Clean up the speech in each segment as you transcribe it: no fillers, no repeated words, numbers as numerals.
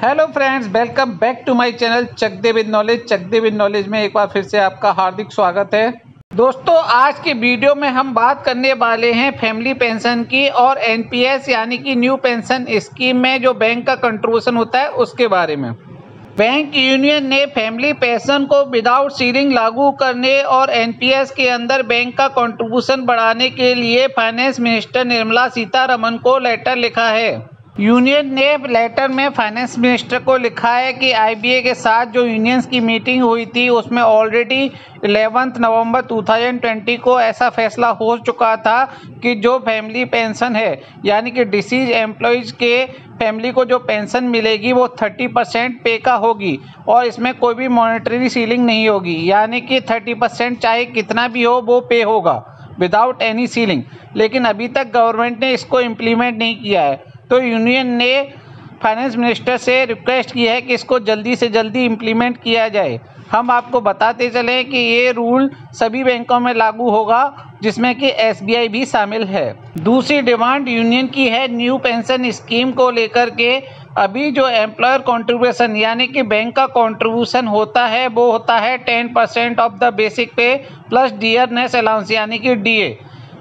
Hello friends, welcome back to my channel चक दे with knowledge. चक दे विद नॉलेज में एक बार फिर से आपका हार्दिक स्वागत है। दोस्तों, आज की वीडियो में हम बात करने वाले हैं फैमिली पेंशन की और एनपीएस यानी कि न्यू पेंशन स्कीम में जो बैंक का कंट्रीब्यूशन होता है उसके बारे में। बैंक यूनियन ने फैमिली पेंशन को विदाउट सीलिंग लागू करने और एनपीएस के अंदर बैंक का कंट्रीब्यूशन बढ़ाने के लिए फाइनेंस मिनिस्टर निर्मला सीतारमण को लेटर लिखा है। यूनियन ने लेटर में फाइनेंस मिनिस्टर को लिखा है कि आईबीए के साथ जो यूनियंस की मीटिंग हुई थी उसमें ऑलरेडी 11 नवंबर 2020 को ऐसा फैसला हो चुका था कि जो फैमिली पेंशन है यानी कि डिसीज एम्प्लॉयज़ के फैमिली को जो पेंशन मिलेगी वो 30% पे का होगी और इसमें कोई भी मॉनेटरी सीलिंग नहीं होगी, यानी कि 30% चाहे कितना भी हो वो पे होगा विदाउट एनी सीलिंग। लेकिन अभी तक गवर्नमेंट ने इसको इम्प्लीमेंट नहीं किया है, तो यूनियन ने फाइनेंस मिनिस्टर से रिक्वेस्ट की है कि इसको जल्दी से जल्दी इम्प्लीमेंट किया जाए। हम आपको बताते चलें कि ये रूल सभी बैंकों में लागू होगा जिसमें कि एसबीआई भी शामिल है। दूसरी डिमांड यूनियन की है न्यू पेंशन स्कीम को लेकर के। अभी जो एम्प्लॉयर कंट्रीब्यूशन यानी कि बैंक का कंट्रीब्यूशन होता है वो होता है 10% off the basic pay plus dearness allowance यानी कि डीए।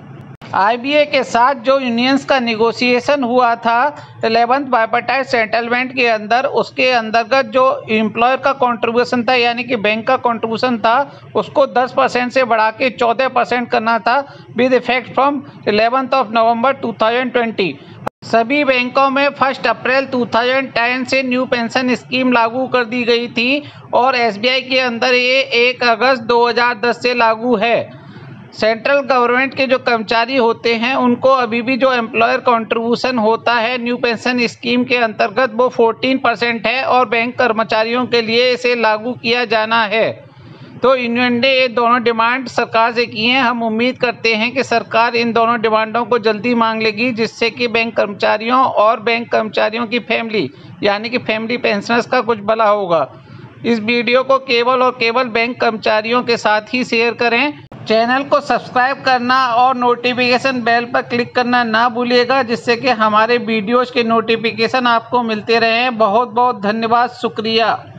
आईबीए के साथ जो यूनियंस का निगोशिएशन हुआ था 11th बाइपार्टाइट सेटलमेंट के अंदर, उसके अंतर्गत जो एम्प्लॉयर का कंट्रीब्यूशन था यानी कि बैंक का कंट्रीब्यूशन था उसको 10% से बढ़ा के 14% करना था with effect from 11th of November 2020। सभी बैंकों में 1 अप्रैल 2010 से न्यू पेंशन स्कीम लागू कर दी गई थी और एसबीआई के अंदर ये 1 अगस्त 2010 से लागू है। सेंट्रल गवर्नमेंट के जो कर्मचारी होते हैं उनको अभी भी जो एम्प्लॉयर कंट्रीब्यूशन होता है न्यू पेंशन स्कीम के अंतर्गत वो 14% है और बैंक कर्मचारियों के लिए इसे लागू किया जाना है। तो यूनियन ने ये दोनों डिमांड सरकार से की हैं। हम उम्मीद करते हैं कि सरकार इन दोनों डिमांडों को जल्दी मांग लेगी जिससे कि बैंक कर्मचारियों और बैंक कर्मचारियों की फैमिली यानी कि फैमिली पेंशनर्स का कुछ भला होगा। इस वीडियो को केवल और केवल बैंक कर्मचारियों के साथ ही शेयर करें। चैनल को सब्सक्राइब करना और नोटिफिकेशन बेल पर क्लिक करना ना भूलिएगा जिससे कि हमारे वीडियोज़ के नोटिफिकेशन आपको मिलते रहें। बहुत बहुत धन्यवाद, शुक्रिया।